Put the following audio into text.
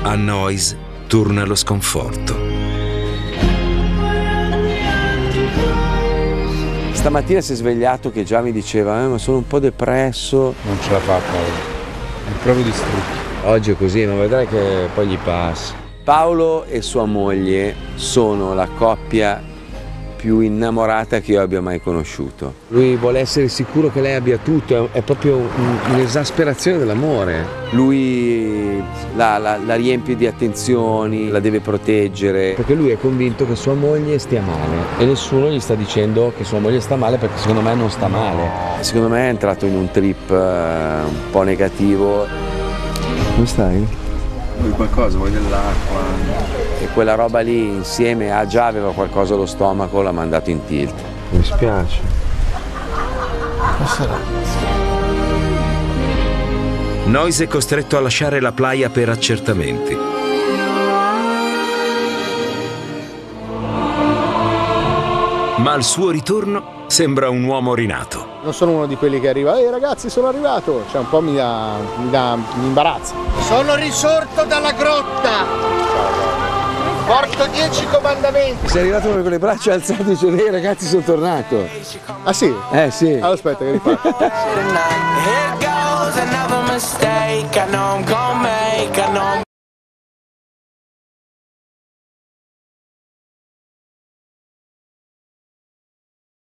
A Noyes torna lo sconforto. Stamattina si è svegliato che già mi diceva ma sono un po' depresso. Non ce la fa Paolo, è proprio distrutto. Oggi è così, ma vedrai che poi gli passa. Paolo e sua moglie sono la coppia più innamorata che io abbia mai conosciuto. Lui vuole essere sicuro che lei abbia tutto, è proprio un'esasperazione dell'amore. Lui la riempie di attenzioni, la deve proteggere, perché lui è convinto che sua moglie stia male e nessuno gli sta dicendo che sua moglie sta male, perché secondo me non sta male. Secondo me è entrato in un trip un po' negativo. Come stai? Vuoi qualcosa? Vuoi dell'acqua? E quella roba lì insieme già aveva qualcosa allo stomaco, l'ha mandato in tilt. Mi spiace. Cosa sarà? Noyes è costretto a lasciare la playa per accertamenti. Ma al suo ritorno sembra un uomo rinato. Non sono uno di quelli che arriva, ehi ragazzi sono arrivato, cioè un po' mi imbarazza. Sono risorto dalla grotta! Porto 10 comandamenti! Sei arrivato con le braccia alzate e dice, ehi ragazzi sono tornato. Ah sì? Sì. Allora, aspetta che rifaccio.